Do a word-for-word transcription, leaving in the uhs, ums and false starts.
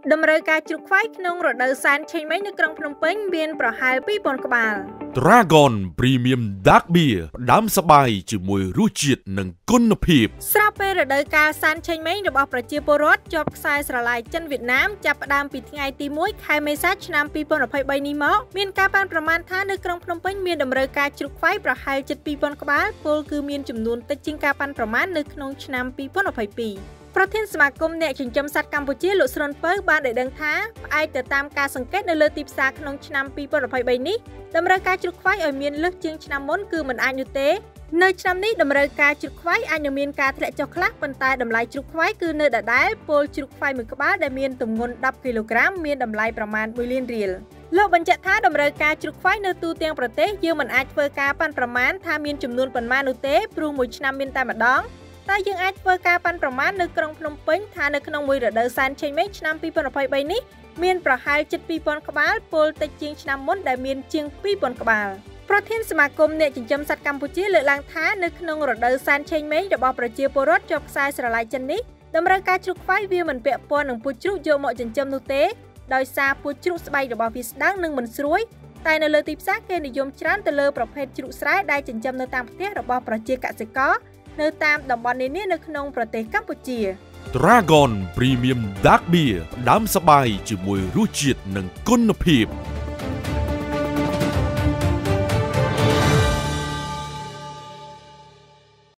ដំណើរការជ្រូកខ្វៃក្នុងរដូវសែនឆេញមេញនៅក្រុងភ្នំពេញមានប្រហែល ពីរពាន់ ក្បាល Dragon Premium Dark Beer ផ្ដាំសបាយជាមួយរសជាតិនិងគុណភាពស្រាប់ពេលរដូវកាលសែនឆេញមេញរបស់ប្រជាពលរដ្ឋជាប់ខ្សែស្រឡាយចិនវៀតណាមចាប់ផ្ដើមពីថ្ងៃទីមួយខែមេសាឆ្នាំ ពីរពាន់ម្ភៃបី នេះមកមានការប៉ាន់ប្រមាណថានៅក្រុងភ្នំពេញមានតម្រូវការជ្រូកខ្វៃប្រហែលជិត ពីរពាន់ ក្បាលពលគឺមានចំនួនតិចជាងការប៉ាន់ប្រមាណនៅក្នុងឆ្នាំ ពីរពាន់ម្ភៃពីរ ប្រធានសមាគមអ្នកចិញ្ចឹមសត្វកម្ពុជាលោកស្រុនពៅបានឲ្យដឹងថាផ្អែកទៅតាមការសង្កេតនៅលើទីផ្សារក្នុងឆ្នាំ ពីរពាន់ម្ភៃបី នេះតម្រូវការជ្រូកខ្វៃឲ្យមានលើសជាងឆ្នាំមុនគឺមិនអាចនោះទេនៅឆ្នាំនេះតម្រូវការជ្រូកខ្វៃអាចនឹងមានការធ្លាក់ចុះខ្លះប៉ុន្តែតម្លៃជ្រូកខ្វៃគឺនៅដដែលពលជ្រូកខ្វៃមួយក្បាលដែលមានទម្ងន់ ដប់ គីឡូក្រាមមានតម្លៃប្រមាណ មួយលានរៀលលោកបញ្ជាក់ថាតម្រូវការជ្រូកខ្វៃនៅទូទាំងប្រទេសយើងមិនអាចធ្វើការប៉ាន់ប្រមាណថាមានចំនួនប៉ុន្មាននោះទេព្រោះមួយឆ្នាំមានតែម្ដងតែយើងអាចធ្វើការប៉ាន់ប្រមាណនៅក្រុងភ្នំពេញថានៅក្នុងមួយរដូវសែនឆេញមេញឆ្នាំ ពីរពាន់ម្ភៃបី នេះមានប្រហែលជិត ពីរពាន់ ក្បាលពលតិចជាងឆ្នាំមុនដែលមានជាង ពីរពាន់ ក្បាលប្រធានសមាគមអ្នកចិញ្ចឹមសត្វកម្ពុជាលើកឡើងថានៅក្នុងរដូវសែនឆេញមេញរបស់ប្រជាពលរដ្ឋជាប់ខ្សែស្រឡាយចិននេះតម្រូវការជ្រូកខ្វៃវាមិនពាក់ព័ន្ធនឹងពូជជ្រូកយកមកចិញ្ចឹមនោះទេដោយសារពូជជ្រូកស្បែករបស់វាស្ដើងនិងមិនស្រួយតែនៅលើទីផ្សារគេនិយមច្រើនទៅលើប្រភេទជ្រូកស្រែដែលចិញ្ចឹមនៅតាមផ្ទះរបស់ប្រជាកសិករនៅតាមតំបន់នានានៅក្នុងប្រទេសកម្ពុជា Dragon Premium Dark Beer ផ្ដាំសបាយជាមួយរសជាតិនិងគុណភាព